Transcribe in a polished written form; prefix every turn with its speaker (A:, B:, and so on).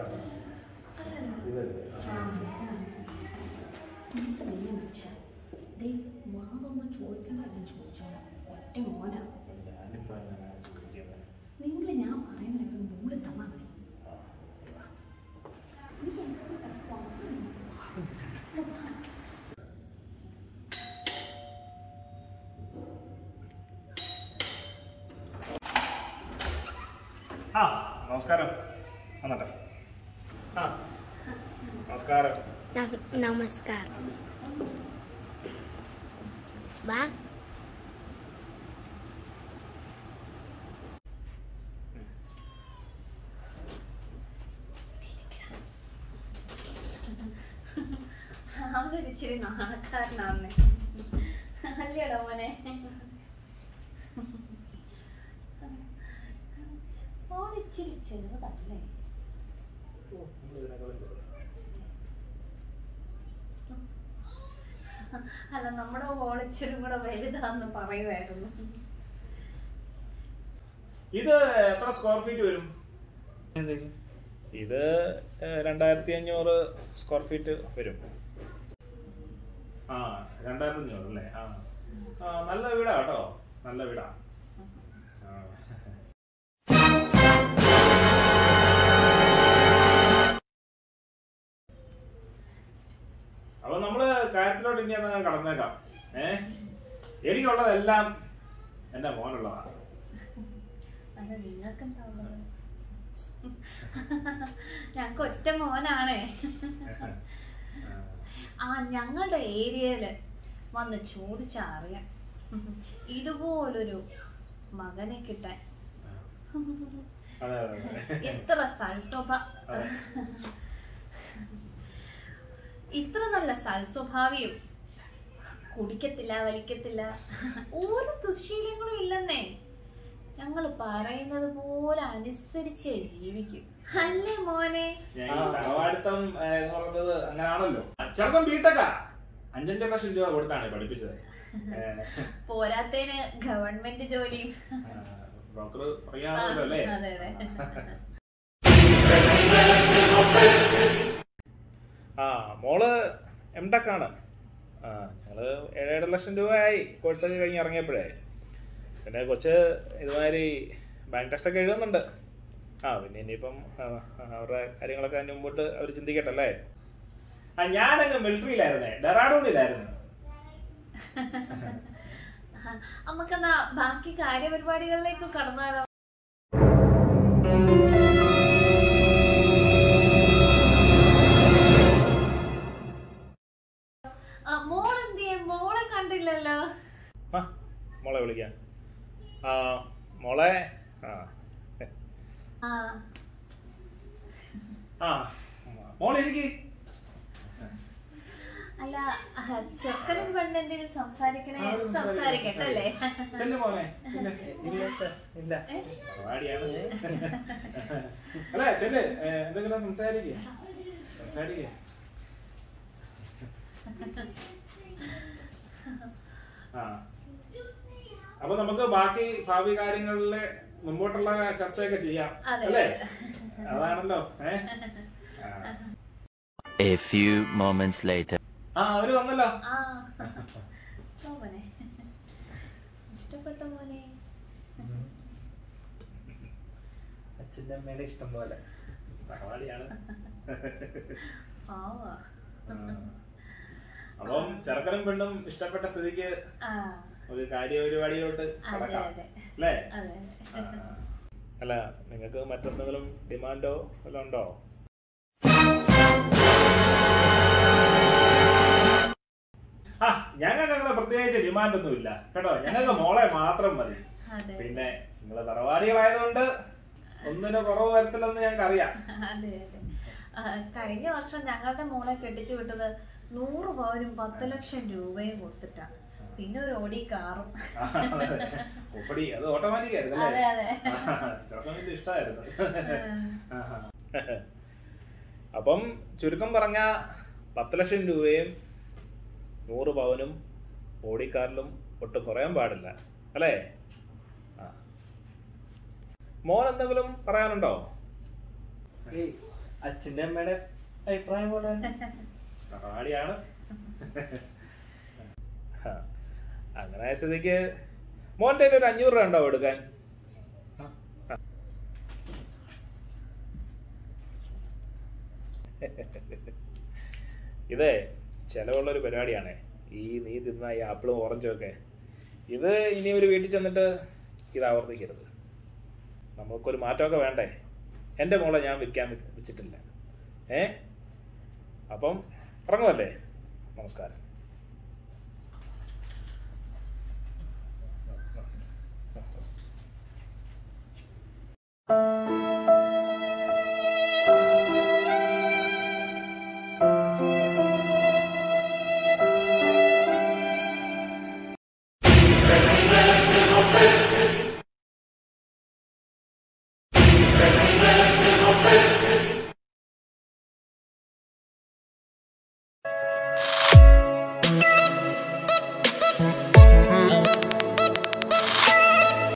A: വാങ്ങൊന്നും ചോദിക്കണ്ട, ഞാൻ ചോദിച്ചോളാം. ഒറ്റ മോനാ. നിങ്ങൾ ഞാൻ പറയുന്നതിനൊക്കെ മൂളി തന്നാൽ മതി.
B: നമസ്കാരം. നമസ്കാരം.
C: നമസ്കാരം. വാ.
A: അവനൊരിച്ചിരി നാണക്കാരനാണ് അല്ലേടാ മോനെ. ഓണിച്ചിരി ചെറുതല്ലേ? അല്ല, നമ്മുടെ ഓളിച്ചിരും കൂടെ വലുതാന്ന് പറയുമായിരുന്നു.
B: ഇത് എത്ര സ്ക്വയർ ഫീറ്റ് വരും? ഇത് 2500 സ്ക്വയർ ഫീറ്റ് വരും. 2500 അല്ലേ? നല്ല വീടാ കേട്ടോ, നല്ല വീടാ. അപ്പൊ നമ്മള് കാര്യത്തിലോട്ട് ഇനി എന്നാ കടന്നേക്കാം. എനിക്കുള്ളതെല്ലാം എന്റെ മോനുള്ളതാണ്.
A: നിങ്ങൾക്കെന്താ ഉള്ളത്? ഞങ്ങൾക്ക് ഒറ്റ മോനാണേ. ഞങ്ങളുടെ ഏരിയയില് വന്ന് ചോദിച്ചാ അറിയാം ഇതുപോലൊരു മകനെ കിട്ടാൻ. എത്ര ഇത്ര നല്ല സൽസ്വഭാവിയും, കുടിക്കത്തില്ല, വലിക്കത്തില്ല, ഒരു ദുശ്ശീലങ്ങളും ഇല്ലെന്നേ. ഞങ്ങള് പറയുന്നത് പോലെ അനുസരിച്ചേ ജീവിക്കും. അല്ലേ മോനെ?
B: തറവാടിത്തം എന്ന് പറയുന്നത് അങ്ങനാണല്ലോ. ചെറുപ്പം ബിടെക്കാ 5-5 ലക്ഷം രൂപ കൊടുത്താണ് പഠിപ്പിച്ചത്.
A: പോരാത്തേന് ഗവൺമെന്റ് ജോലിയും.
B: ഡോക്ടർ പറയാണല്ലോ അല്ലേ?
A: അതെ അതെ.
B: മോള് എംടെക്കാണ്. ഞങ്ങള് 7-7 ലക്ഷം രൂപയായി കോഴ്സൊക്കെ കഴിഞ്ഞ് ഇറങ്ങിയപ്പോഴേ. പിന്നെ കൊച്ച് ഇതുമാതിരി ബാങ്ക് ടെസ്റ്റ് ഒക്കെ എഴുതുന്നുണ്ട്. പിന്നെ ഇനിയിപ്പം അവരുടെ കാര്യങ്ങളൊക്കെ അതിന് മുമ്പോട്ട് അവർ ചിന്തിക്കട്ടല്ലേ. ഞാനങ്ങ് മിലിറ്ററിയിലായിരുന്നേ, ഡെറാഡൂണിലായിരുന്നു.
A: നമുക്കെന്നാ ബാക്കി കാര്യപരിപാടികളിലേക്ക് കടന്നാലോ? മോളെ കണ്ടില്ലല്ലോ.
B: മോളെ വിളിക്കാം. മോളെ മോളിരിക്ക്.
A: അല്ല, ചെക്കനും പെണ്ണ് എന്തെങ്കിലും സംസാരിക്കട്ടല്ലേ?
B: മോനെ അല്ല ചെല്ല്, എന്തെങ്കിലും സംസാരിക്കേ. അപ്പൊ നമുക്ക് ബാക്കി ഭാവി കാര്യങ്ങളിലെ മുമ്പോട്ടുള്ള ചർച്ചയൊക്കെ ചെയ്യാം അല്ലേ? അതാണല്ലോ.
D: A few moments later.
B: അവര് വന്നല്ലോ.
A: ഇഷ്ടപ്പെട്ട മോനെ.
B: അച്ഛൻ്റെ അമ്മയുടെ ഇഷ്ടം പോലെ തറവാടിയാണ്. അപ്പം ചെറുക്കനും പെണ്ണും ഇഷ്ടപ്പെട്ട സ്ഥിതിക്ക് ഒരു കാര്യപരിപാടിയിലോട്ട് കടക്കാം അല്ലേ? അല്ല, നിങ്ങൾക്ക് മറ്റെന്തെങ്കിലും ഡിമാൻഡോ വല്ലതും ഉണ്ടോ? ഞങ്ങൾക്ക് അങ്ങനെ പ്രത്യേകിച്ച് ഡിമാൻഡ് ഒന്നും ഇല്ല കേട്ടോ. ഞങ്ങൾക്ക് മോളെ മാത്രം മതി. പിന്നെ നിങ്ങള് തറവാടികളായതുകൊണ്ട് ഒന്നിനും കുറവ് വരത്തില്ലെന്ന് ഞങ്ങൾക്ക് അറിയാം.
A: കഴിഞ്ഞ വർഷം ഞങ്ങളുടെ മോളെ കെട്ടിച്ചു വിട്ടത് 100 പവനും 10 ലക്ഷം രൂപയും കൊടുത്തിട്ടാണ്. പിന്നെ ഒരു ഓടി കാറും.
B: അത് ഓട്ടോമാറ്റിക് ആയിരുന്നു. ഇഷ്ടമായിരുന്നു. അപ്പം ചുരുക്കം പറഞ്ഞ 10 ലക്ഷം രൂപയും 100 പവനും ഓടിക്കാറിലും ഒട്ടും കുറയാൻ പാടില്ല അല്ലേ? മോൻ എന്തെങ്കിലും പറയാനുണ്ടോ?
E: അച്ഛന്റെ അമ്മയുടെ അഭിപ്രായം പോലെ
B: തറവാടിയാണ്. അങ്ങനെ ആയ സ്ഥിതിക്ക് മോന്റെ ഒരു 500 രൂപ ഉണ്ടോ എടുക്കാൻ? ഇതേ ചെലവുള്ളൊരു പരിപാടിയാണേ. നീ തിന്ന ഈ ആപ്പിളും ഓറഞ്ചും ഒക്കെ, ഇത് ഇനി ഒരു വീട്ടിൽ ചെന്നിട്ട് ഇത് ആവർത്തിക്കരുത്. നമുക്കൊരു മാറ്റമൊക്കെ വേണ്ടേ? എൻ്റെ മോളെ ഞാൻ വെച്ചിട്ടില്ല. അപ്പം ഇറങ്ങുമല്ലേ? നമസ്കാരം.